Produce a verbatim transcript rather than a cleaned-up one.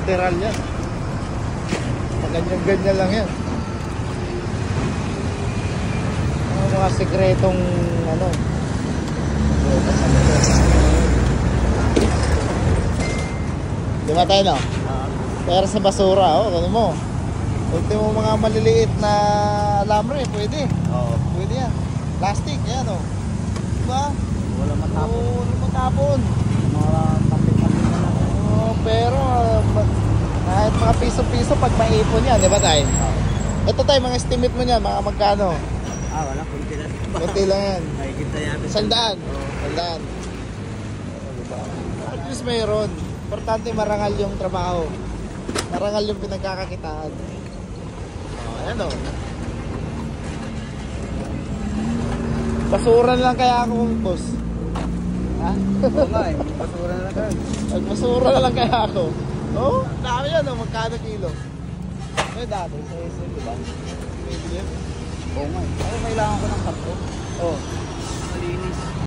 literal yan. Ganyan-ganyan lang yan. Ang mga sekretong ano. Di ba tayo no? Pero sa basura, oh, ano mo? Ultimo mga maliliit na alambre, pwede. Oo. Pwede yan. Plastic, yan o. Diba? Wala matapon. Oo, wala matapon. Mga kapit-kapit na lang. Oo, pero kahit mga piso-piso pag maipon yan, di ba tayo? Oo. Ito tayo, mga estimate mo niyan, mga magkano? Ah, wala. Kunti lang. Kunti lang yan. Ay, kita yan. Sandaan. Oo, sandaan. At least mayroon. Importante marangal yung trabaho. Marangal yung pinagkakakitaan. Ayan o. Basura na lang kaya ako, boss. Ha? Oo nga eh. Basura na lang kayo. Basura na lang kaya ako. Oo, oh, dami yan o. Magkano kilo? May dati sa S M, diba? May bilyan? Oo nga eh. Ay, kailangan ko ng kapto. Oo. Malinis.